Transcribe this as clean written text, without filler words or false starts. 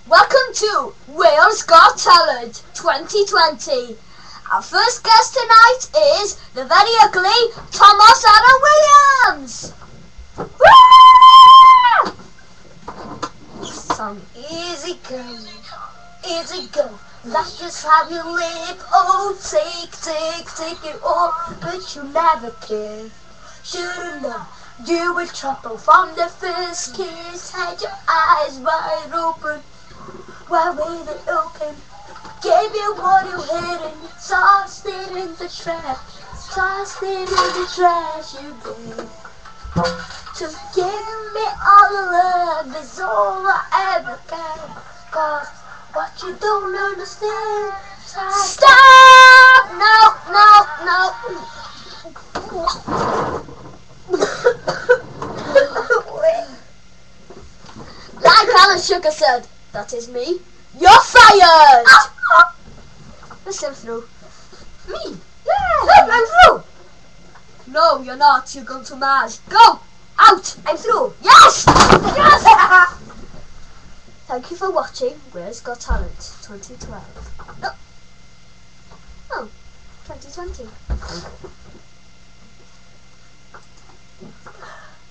Welcome to Wales Got Talent 2020. Our first guest tonight is the very ugly Thomas Adam Williams. Song easy go, that's just how you live. Oh, take it all, but you never care. Should've known you were trouble from the first kiss. Had your eyes wide open, wide open. Gave you what you hidden, tossed it in the trash, you did. So give me all the love is all I ever got. Cause what you don't understand, stop! No. Like Alan Sugar said, that is me. You're fired! Let's get through. Me? Yeah! Look, I'm through! No, you're not. You're going to Mars. Go! Out! I'm through. Yes! Yes! Thank you for watching Wales Got Talent 2012. No. Oh, 2020.